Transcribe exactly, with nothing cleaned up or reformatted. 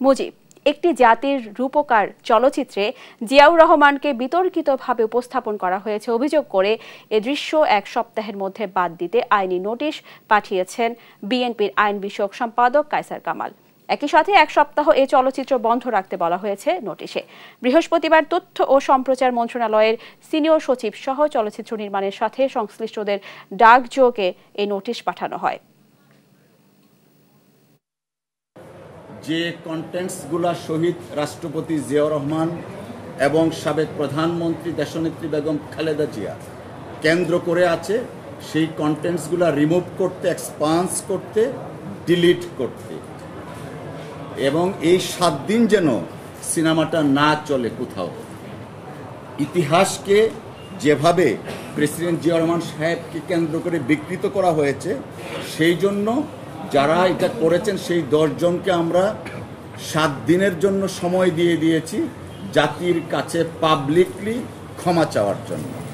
মুজিব একটি জাতির রূপকার চলচ্চিত্রে জিয়াউর রহমানকে বিতর্কিতভাবে উপস্থাপন করা হয়েছে অভিযোগ করে এ দৃশ্য এক সপ্তাহের মধ্যে বাদ দিতে আইনি নোটিশ পাঠিয়েছেন বিএনপির আইন বিষয়ক সম্পাদক কায়সার কামাল। একই সাথে এক সপ্তাহ এ চলচ্চিত্র বন্ধ রাখতে বলা হয়েছে নোটিশে। বৃহস্পতিবার তথ্য ও সম্প্রচার মন্ত্রণালয়ের সিনিয়র সচিব সহ চলচ্চিত্র নির্মাণের সাথে সংশ্লিষ্টদের ডাকযোগে এই নোটিশ পাঠানো হয়। যে কন্টেন্টসগুলা শহীদ রাষ্ট্রপতি জিয়াউর রহমান এবং সাবেক প্রধানমন্ত্রী দেশনেত্রী বেগম খালেদা জিয়া কেন্দ্র করে আছে, সেই কন্টেন্টসগুলা রিমুভ করতে, এক্সপান্স করতে, ডিলিট করতে, এবং এই সাত দিন যেন সিনেমাটা না চলে কোথাও। ইতিহাসকে যেভাবে প্রেসিডেন্ট জিয়াউর রহমান সাহেবকে কেন্দ্র করে বিকৃত করা হয়েছে, সেই জন্য যারা এটা করেছেন সেই দশজনকে আমরা সাত দিনের জন্য সময় দিয়ে দিয়েছি জাতির কাছে পাবলিকলি ক্ষমা চাওয়ার জন্য।